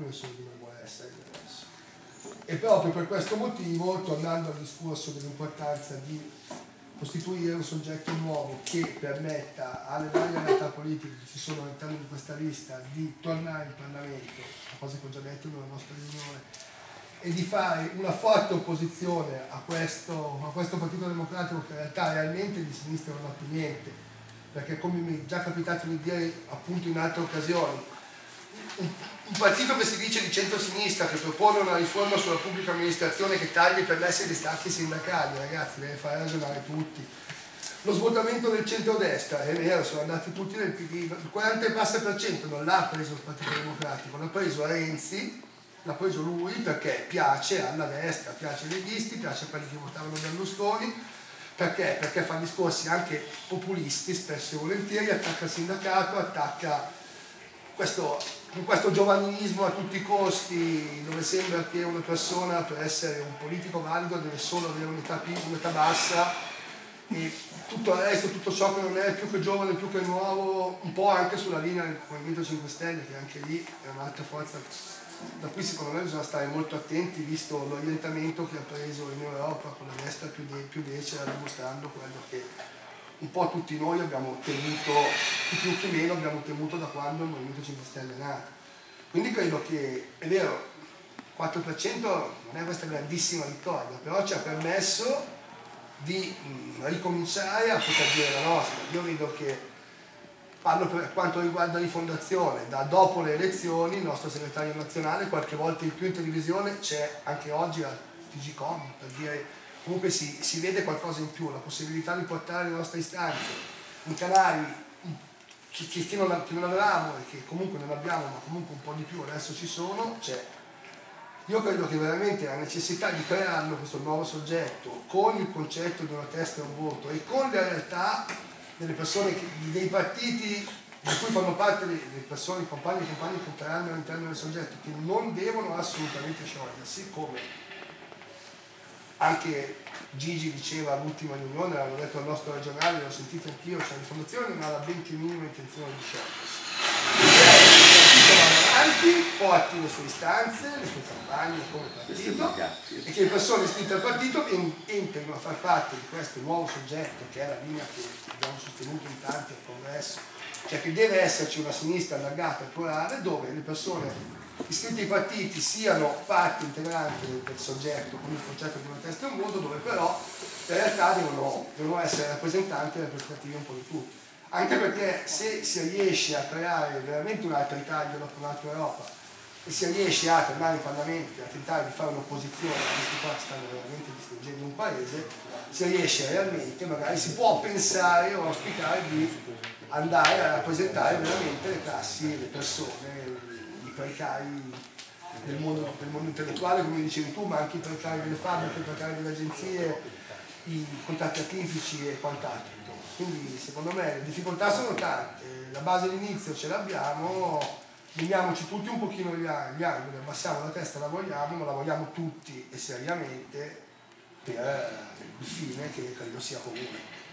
nessuno di noi vuole essere diverso. E proprio per questo motivo, tornando al discorso dell'importanza di costituire un soggetto nuovo che permetta alle varie realtà politiche che ci sono all'interno di questa lista di tornare in Parlamento, cosa che ho già detto nella nostra riunione, e di fare una forte opposizione a questo Partito Democratico che in realtà realmente di sinistra non ha più niente, perché come mi è già capitato di dire appunto in altre occasioni, un partito che si dice di centro-sinistra, che propone una riforma sulla pubblica amministrazione che taglia i permessi agli stacchi sindacali, ragazzi, deve fare ragionare tutti. Lo svuotamento del centrodestra, è vero, sono andati tutti nel PD, il 40% non l'ha preso il Partito Democratico, l'ha preso Renzi, l'ha preso lui perché piace alla destra, piace ai leghisti, piace a quelli che votavano Berlusconi. Perché? Perché fa discorsi anche populisti, spesso e volentieri, attacca il sindacato, attacca questo giovanilismo a tutti i costi, dove sembra che una persona per essere un politico valido deve solo avere un'età bassa, e tutto il resto, tutto ciò che non è più che giovane, più che nuovo, un po' anche sulla linea del Movimento 5 Stelle, che anche lì è un'altra forza da cui secondo me bisogna stare molto attenti, visto l'orientamento che ha preso in Europa con la destra più becera, dimostrando quello che un po' tutti noi abbiamo temuto, chi più chi meno abbiamo temuto da quando il Movimento 5 Stelle è nato. Quindi credo che, è vero, il 4% non è questa grandissima vittoria, però ci ha permesso di ricominciare a poter dire la nostra. Io vedo che, parlo per quanto riguarda Rifondazione, da dopo le elezioni il nostro segretario nazionale qualche volta in più in televisione c'è, anche oggi a TGcom, per dire comunque si vede qualcosa in più, la possibilità di portare le nostre istanze in canali che non avevamo e che comunque non abbiamo, ma comunque un po' di più adesso ci sono, c'è. Io credo che veramente la necessità di crearlo questo nuovo soggetto con il concetto di una testa e un voto e con le realtà delle persone, dei partiti di cui fanno parte le persone, i compagni e compagni che entreranno all'interno del soggetto, che non devono assolutamente sciogliersi, come anche Gigi diceva all'ultima riunione, l'hanno detto al nostro regionale, l'ho sentito anch'io, cioè Rifondazione non ha la benché minima intenzione di sciogliersi. Vanno avanti, porti le sue istanze, le sue campagne come partito e che le persone iscritte al partito entrino a far parte di questo nuovo soggetto, che è la linea che abbiamo sostenuto in tanti al congresso, cioè che deve esserci una sinistra allargata e plurale dove le persone iscritti ai partiti siano parte integrante del soggetto con il concetto di una testa e un voto, dove però in realtà devono essere rappresentanti e rappresentativi un po' di tutti. Anche perché se si riesce a creare veramente un'altra Italia dopo un'altra Europa e si riesce a tornare in Parlamento e a tentare di fare un'opposizione, questi qua stanno veramente distruggendo un paese, si riesce realmente, magari si può pensare o auspicare di andare a rappresentare veramente le classi, le persone, i precari del mondo intellettuale, come dicevi tu, ma anche i precari delle fabbriche, i precari delle agenzie, i contatti atipici e quant'altro. Quindi secondo me le difficoltà sono tante, la base d'inizio ce l'abbiamo, veniamoci tutti un pochino gli angoli, abbassiamo la testa, lavoriamo, ma lavoriamo tutti e seriamente per il fine che credo sia comune.